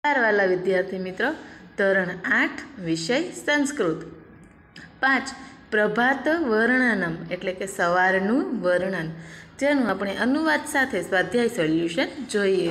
वाला विद्यार्थी मित्रों, धोरण 8 विषय संस्कृत। 5 प्रभात वर्णनम एटले के सवारनु वर्णन, जेनु अपने अनुवाद साथे स्वाध्याय सोल्यूशन जोईए।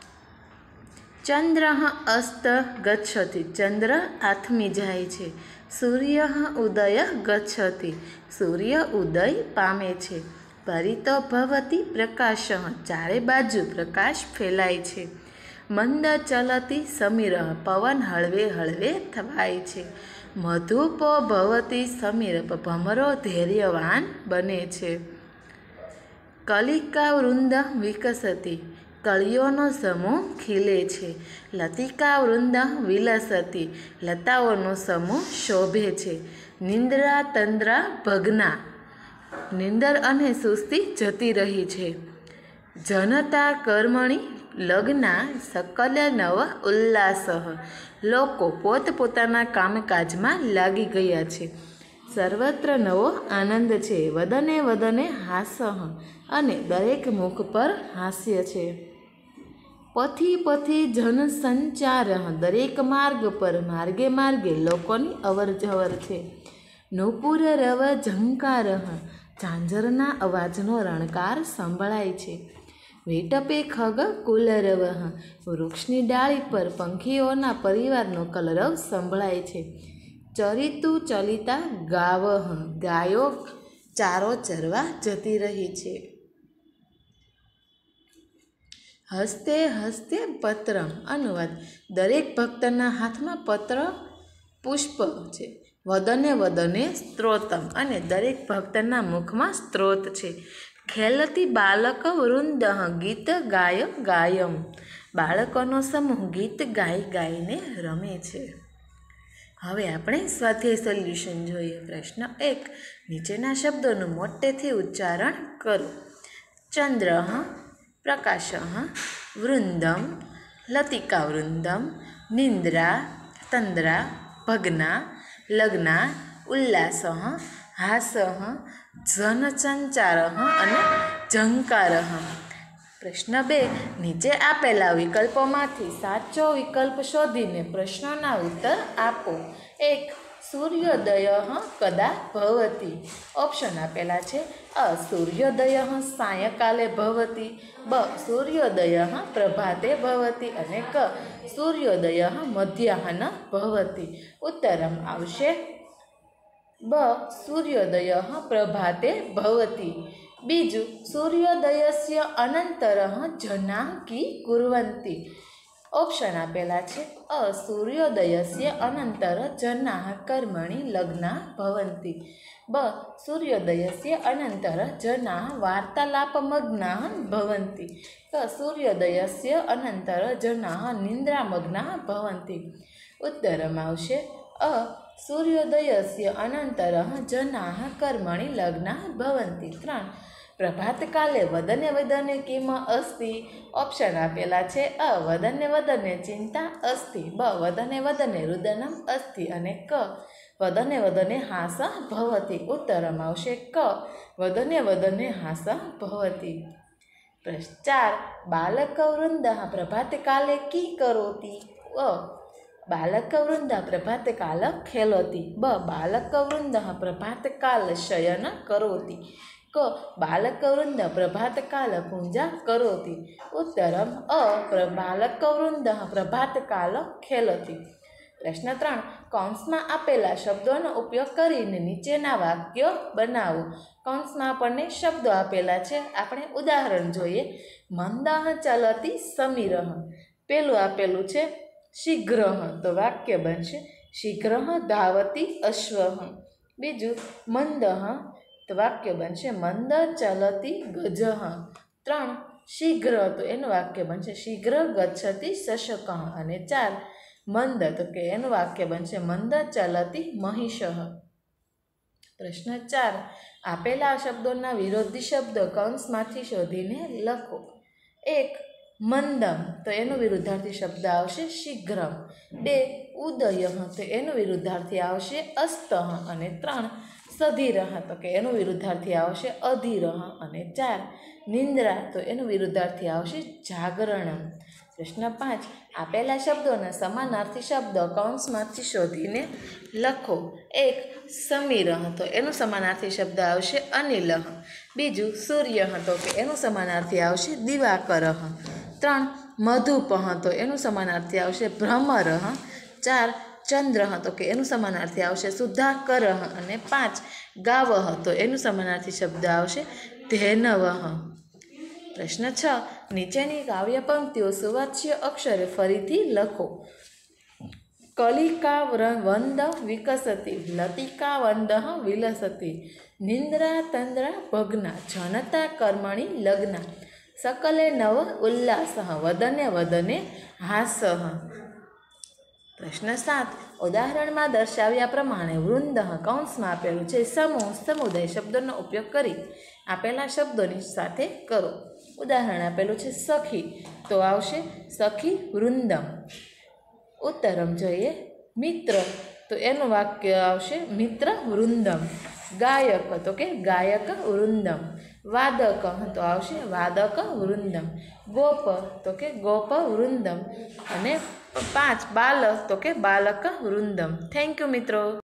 चंद्र अस्त गच्छति, चंद्र आथमी जाय छे। सूर्य उदय गच्छति, सूर्य उदय पामे छे। परितो भवति प्रकाश, चारे बाजू प्रकाश फैलाय छे। मंद चलती समीर, पवन हळवे हळवे थवाय छे। मधुपो भवति समीर, भमरो धैर्यवान बने छे। कलिका वृंद विकसति, कळियोनो समूह खिले छे। लतिका वृंद विलसति, लताओनो समूह शोभे छे। निंद्रा तंद्रा भग्ना, निंदर अने सुस्ती जती रही छे। जनता कर्मणि लग्ना, सकल नव उल्लास, लोको पोतपोताना कामकाजमां लागी गया छे। सर्वत्र नवो आनंद छे, वदने वदने हास, अने दरेक मुख पर हास्य छे। पथी पथी जन संचार, दरेक मार्ग पर मार्गे मार्गे लोकोनी अवर जवर छे। नुपुर रव झंकार, झांझरना अवाजनो रणकार संभळाय छे। वेटपे खग कुलरव, वृक्षनी डाળી पर पंखीओना परिवारनो कलरव संभळाय छे। चरितु चलिता गाव, गायो चारो चरवा जती रही छे। हस्ते हस्ते पत्र, अनुवाद दरेक भक्तना हाथमां पत्र पुष्प छे। वदने वदने स्त्रोतम, अने दरेक भक्तना मुखमां स्त्रोत छे। खेलती बालक वृंद, गीत गाय गायम, बाळकोनो समूह गीत गाई गाईने रमे छे। हवे आपणे स्वाध्याय सोल्यूशन जोईए। प्रश्न 1, नीचेना शब्दोनुं मोटेथी उच्चारण करो। चंद्र, प्रकाश, वृंदम, लतिका वृंदम, निंद्रा तंद्रा, भग्ना, लग्ना, उल्लास, हास, जनसंचार अने झंकार। प्रश्न 2, नीचे आपेला विकल्पोमांथी साचो विकल्प शोधीने प्रश्नोना उत्तर आपो। 1, सूर्योदय कदा भवति। ऑप्शन आपेला छे। अ, सूर्योदय सायंकाले भवति। ब, सूर्योदय प्रभाते भवति। अने क, सूर्योदय मध्याह्न भवति। उत्तरम आवशे ब, सूर्योदय प्रभाते भवति। बीजु, सूर्योदयस्य अनन्तरः जनाः की कुर्वन्ति। ऑप्शन आपेला छे। अ, सूर्योदयस्य अनन्तर जनाः कर्मणि लग्ना भवन्ति। ब, सूर्योदयस्य अनन्तर जनाः वार्तालापमग्नाः भवन्ति। क, सूर्योदयस्य अनन्तर जनाः निन्द्रामग्नाः भवन्ति। उत्तरम् आवशे अ, सूर्योदयस्य अनन्तरः जनाः कर्मणि लग्नाः भवन्ति। 3, प्रभातकाले वदने वदने किम अस्ति। ऑप्शन आपेला छे। अ, वदने वदने चिंता अस्ति। ब, वदने वदने रुदनम अस्ति। अने क, वदने वदने हास भवति। उत्तरम् आवशे क, वदने वदने हास भवति। प्रश्न 4, बालकवृन्दः प्रभातकाले कि करोति। अ, बालकवृन्द प्रभातकाल खेलोति। ब, बालकवृन्दः प्रभातकाल शयन करोति। क, बालकवृन्द प्रभातकाल पूजा करोति। उत्तरम् अ, बालकवृन्दः प्रभातकाल खेलोति। प्रश्न 3, कौंसमां आपेला शब्दोनो उपयोग करीने नीचेना वाक्यो बनावो। कौंसमां आपणे शब्दो आपेला छे, आपणे उदाहरण जोईए। मंदः चलति समीरः, पेलुं आपेलुं छे शीघ्र, तो वाक्य बनशे शीघ्र धावति अश्वः। बीजू, मंद, तो वाक्य बनशे मंद चलति गजः। 3, शीघ्र, तो एनुं वाक्य बनशे शीघ्र गच्छति शशकः। अने 4, मंद, तो के एनुं वाक्य बनशे मंद चलति महिषः। प्रश्न 4, आपेला शब्दोना विरोधी शब्द कौंसमांथी शोधीने लखो। 1, मंदम, तो एनो विरुद्धार्थी शब्द आवशे शीघ्रम। 2, उदय, तो एनो विरुद्धार्थी आवशे अस्तः। अने 3, सधीरः, तो के एनो विरुद्धार्थी आवशे अधीरः। अने 4, निंद्रा, तो एनो विरुद्धार्थी आवशे जागरणम। પ્રશ્ન 5 આપેલા શબ્દોના સમાનાર્થી શબ્દ કૌંસમાંથી શોધીને લખો. 1 સમીર હતો, એનું સમાનાર્થી શબ્દ આવશે અનિલ. બીજું સૂર્ય હતો કે એનું સમાનાર્થી આવશે દિવાકર. 3 મધુપ હતો, એનું સમાનાર્થી આવશે ભ્રમર. 4 ચંદ્ર હતો કે એનું સમાનાર્થી આવશે સુધાકર. અને 5 ગાવ હતો, એનું સમાનાર્થી શબ્દ આવશે ધેનવ. પ્રશ્ન 6 નીચેની કાવ્ય પંક્તિઓ સુવાચ્ય અક્ષરે ફરીથી લખો. કલિકા વંદ વિકસતી, લતિકા વંદ વિલસતી, નિંદ્રા તંદ્રા ભગ્ના, જનતા કર્મણી લગ્ના, સકલે નવ ઉલ્લાસ, વદને વદને હાસ. પ્રશ્ન 7 ઉદાહરણમાં દર્શાવ્યા પ્રમાણે વૃંદ કૌંસમાં આપેલું છે સમૂહ સમુદાય શબ્દોનો ઉપયોગ કરી આપેલા શબ્દોની સાથે કરો. ઉદાહરણ આપેલું છે સખી, તો આવશે સખી વૃંદમ. ઉત્તરમ જોઈએ. મિત્ર, તો એનું વાક્ય આવશે મિત્ર વૃંદમ. ગાયક, તો કે ગાયક વૃંદમ. વાદક, તો આવશે વાદક વૃંદમ. ગોપ, તો કે ગોપ વૃંદમ. અને 5 બાલક, તો કે બાલક વૃંદમ. થેન્ક યુ મિત્રો.